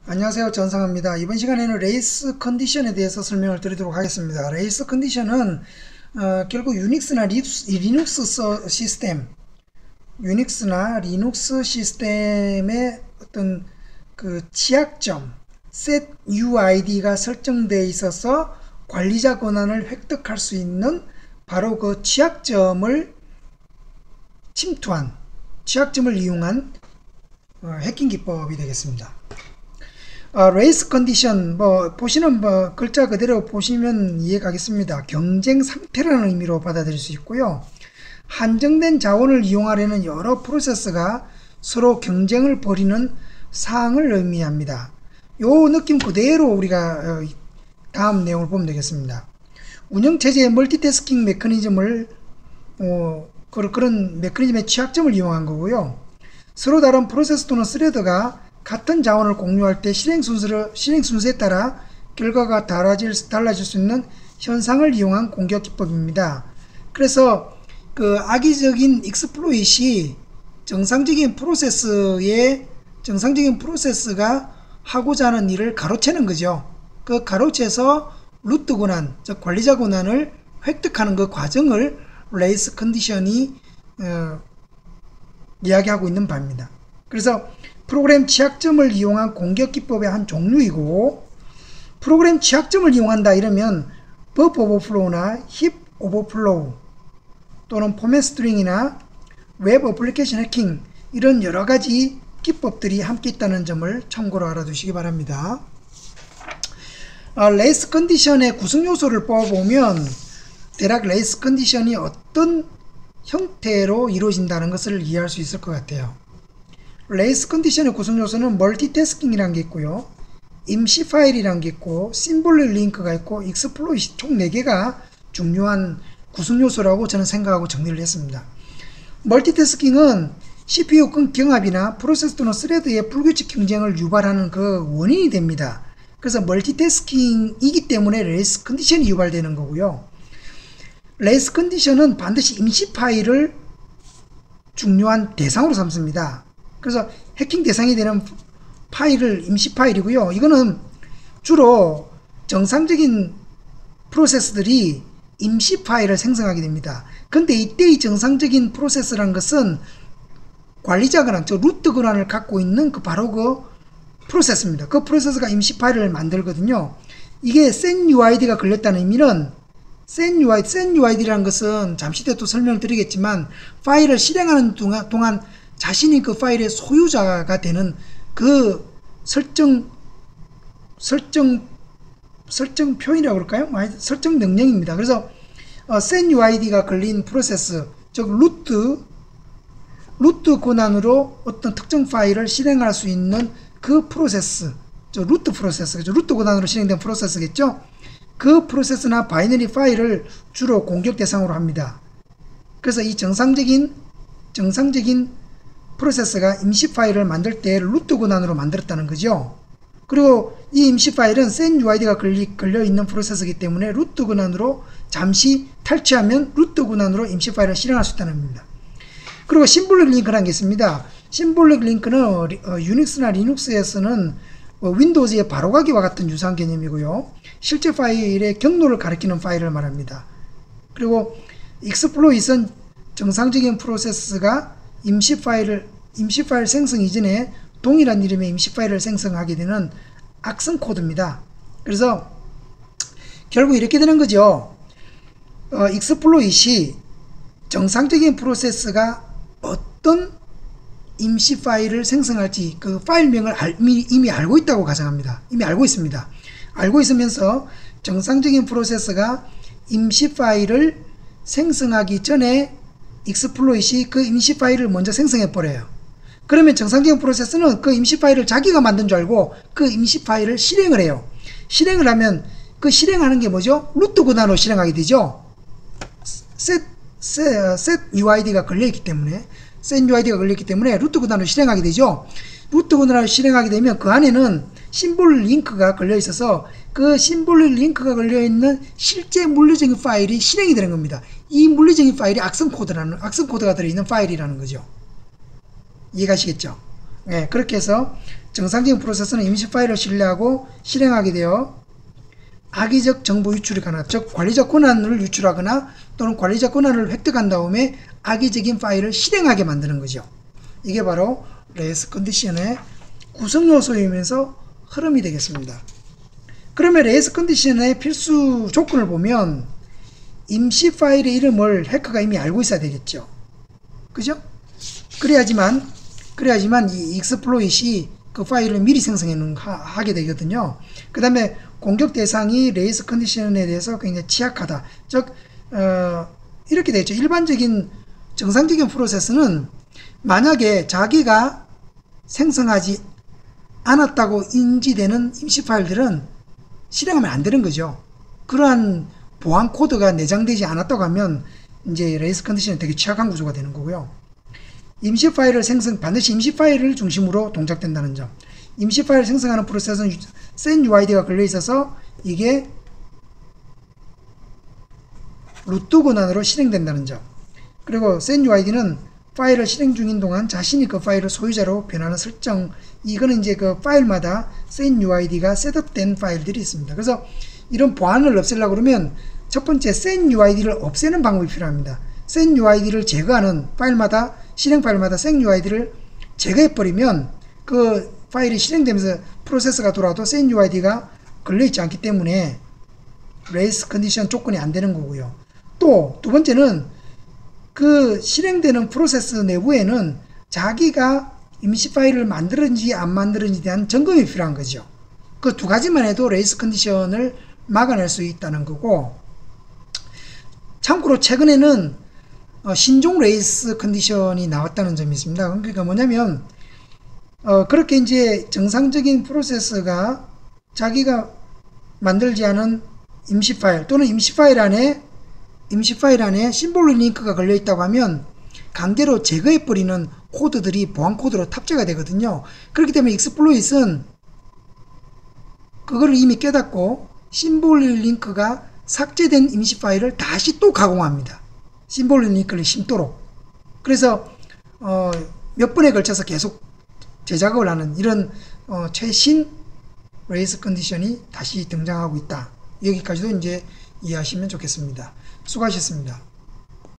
안녕하세요. 전상입니다. 이번 시간에는 레이스 컨디션에 대해서 설명을 드리도록 하겠습니다. 레이스 컨디션은 결국 유닉스나 리눅스 시스템, 유닉스나 리눅스 시스템의 어떤 그 취약점, set UID가 설정되어 있어서 관리자 권한을 획득할 수 있는 바로 그 취약점을 침투한, 취약점을 이용한 해킹 기법이 되겠습니다. 레이스 컨디션 보시는 글자 그대로 보시면 이해가겠습니다. 경쟁 상태라는 의미로 받아들일 수 있고요. 한정된 자원을 이용하려는 여러 프로세스가 서로 경쟁을 벌이는 상황을 의미합니다. 요 느낌 그대로 우리가 다음 내용을 보면 되겠습니다. 운영체제의 멀티태스킹 메커니즘을 그런 메커니즘의 취약점을 이용한 거고요. 서로 다른 프로세스 또는 스레드가 같은 자원을 공유할 때 실행 순서에 따라 결과가 달라질 수 있는 현상을 이용한 공격 기법입니다. 그래서 그 악의적인 익스플로잇이 정상적인 프로세스가 하고자 하는 일을 가로채는 거죠. 그 가로채서 루트 권한, 즉 관리자 권한을 획득하는 그 과정을 레이스 컨디션이 이야기하고 있는 바입니다. 그래서 프로그램 취약점을 이용한 공격 기법의 한 종류이고, 프로그램 취약점을 이용한다 이러면 버프 오버플로우나 힙 오버플로우 또는 포맷 스트링이나 웹 어플리케이션 해킹, 이런 여러가지 기법들이 함께 있다는 점을 참고로 알아두시기 바랍니다. 레이스 컨디션의 구성 요소를 뽑아보면 대략 레이스 컨디션이 어떤 형태로 이루어진다는 것을 이해할 수 있을 것 같아요. 레이스 컨디션의 구성 요소는 멀티태스킹이라는 게 있고요, 임시 파일이라는 게 있고, 심볼릭 링크가 있고, 익스플로잇, 총 4개가 중요한 구성 요소라고 저는 생각하고 정리를 했습니다. 멀티태스킹은 CPU 경합이나 프로세스 또는 스레드의 불규칙 경쟁을 유발하는 그 원인이 됩니다. 그래서 멀티태스킹이기 때문에 레이스 컨디션이 유발되는 거고요. 레이스 컨디션은 반드시 임시 파일을 중요한 대상으로 삼습니다. 그래서 해킹 대상이 되는 파일을 임시 파일이고요. 이거는 주로 정상적인 프로세스들이 임시 파일을 생성하게 됩니다. 근데 이때의 정상적인 프로세스라는 것은 관리자 권한, 즉 루트 권한을 갖고 있는 바로 그 프로세스입니다. 그 프로세스가 임시 파일을 만들거든요. 이게 set UID가 걸렸다는 의미는 set UID라는 것은 잠시 뒤에 또 설명을 드리겠지만 파일을 실행하는 동안 자신이 그 파일의 소유자가 되는 그 설정 표현이라고 그럴까요? 설정 명령입니다. 그래서 set UID가 걸린 프로세스, 즉 루트 권한으로 어떤 특정 파일을 실행할 수 있는 그 프로세스, 루트 프로세스겠죠. 루트 권한으로 실행된 프로세스겠죠. 그 프로세스나 바이너리 파일을 주로 공격 대상으로 합니다. 그래서 이 정상적인 프로세스가 임시 파일을 만들 때 루트 권한으로 만들었다는 거죠. 그리고 이 임시 파일은 set UID가 걸려 있는 프로세스이기 때문에 루트 권한으로 잠시 탈취하면 루트 권한으로 임시 파일을 실행할 수 있다는 겁니다. 그리고 심볼릭 링크라는 게 있습니다. 심볼릭 링크는 유닉스나 리눅스에서는 윈도우즈의 바로가기와 같은 유사한 개념이고요. 실제 파일의 경로를 가리키는 파일을 말합니다. 그리고 익스플로잇은 정상적인 프로세스가 임시 파일 생성 이전에 동일한 이름의 임시 파일을 생성하게 되는 악성 코드입니다. 그래서 결국 이렇게 되는 거죠. 익스플로잇이 정상적인 프로세스가 어떤 임시 파일을 생성할지 그 파일명을 이미 알고 있다고 가정합니다. 이미 알고 있습니다. 알고 있으면서 정상적인 프로세스가 임시 파일을 생성하기 전에 익스플로잇이 그 임시 파일을 먼저 생성해 버려요. 그러면 정상적인 프로세스는 그 임시 파일을 자기가 만든 줄 알고 그 임시 파일을 실행을 해요. 실행을 하면 그 실행하는 게 뭐죠? 루트 권한으로 실행하게 되죠. set UID가 걸려있기 때문에 루트 권한으로 실행하게 되죠. 루트 권한으로 실행하게 되면 그 안에는 심볼 링크가 걸려 있어서 그 심볼 링크가 걸려 있는 실제 물리적인 파일이 실행이 되는 겁니다. 이 물리적인 파일이 악성 코드가 들어있는 파일이라는 거죠. 이해가시겠죠? 네, 그렇게 해서 정상적인 프로세스는 임시 파일을 신뢰하고 실행하게 되어 악의적 정보 유출이 가능하다. 즉 관리자 권한을 유출하거나 또는 관리자 권한을 획득한 다음에 악의적인 파일을 실행하게 만드는 거죠. 이게 바로 레이스 컨디션의 구성 요소이면서 흐름이 되겠습니다. 그러면 레이스 컨디션의 필수 조건을 보면 임시 파일의 이름을 해커가 이미 알고 있어야 되겠죠. 그죠? 그래야지만 이 익스플로잇이 그 파일을 미리 하게 되거든요. 그 다음에 공격 대상이 레이스 컨디션에 대해서 굉장히 취약하다. 즉 이렇게 되죠. 일반적인 정상적인 프로세스는 만약에 자기가 생성하지 않았다고 인지되는 임시 파일들은 실행하면 안 되는 거죠. 그러한 보안 코드가 내장되지 않았다고 하면 이제 레이스 컨디션이 되게 취약한 구조가 되는 거고요. 임시 파일을 반드시 임시 파일을 중심으로 동작된다는 점. 임시 파일을 생성하는 프로세스는 SendUID가 걸려 있어서 이게 루트 권한으로 실행된다는 점. 그리고 SendUID는 파일을 실행 중인 동안 자신이 그 파일을 소유자로 변하는 설정. 이거는 이제 그 파일마다 SendUID가 셋업된 파일들이 있습니다. 그래서 이런 보안을 없애려고 그러면 첫 번째 SendUID를 없애는 방법이 필요합니다. SendUID를 제거하는 파일마다 실행 파일마다 SendUID를 제거해버리면 그 파일이 실행되면서 프로세스가 돌아도 SendUID가 걸려있지 않기 때문에 레이스 컨디션 조건이 안 되는 거고요. 또 두 번째는 그 실행되는 프로세스 내부에는 자기가 임시 파일을 만들었는지 안 만들었는지에 대한 점검이 필요한 거죠. 그 두 가지만 해도 레이스 컨디션을 막아낼 수 있다는 거고, 참고로 최근에는 신종 레이스 컨디션이 나왔다는 점이 있습니다. 그러니까 뭐냐면 그렇게 이제 정상적인 프로세스가 자기가 만들지 않은 임시 파일 또는 임시 파일 안에 심볼링 링크가 걸려 있다고 하면 강제로 제거해버리는 코드들이 보안 코드로 탑재가 되거든요. 그렇기 때문에 익스플로잇은 그걸 이미 깨닫고 심볼링 링크가 삭제된 임시 파일을 다시 또 가공합니다. 심볼링 링크를 심도록. 그래서 몇 번에 걸쳐서 계속 재작업을 하는 이런 최신 레이스 컨디션이 다시 등장하고 있다. 여기까지도 이제 이해하시면 좋겠습니다. 수고하셨습니다.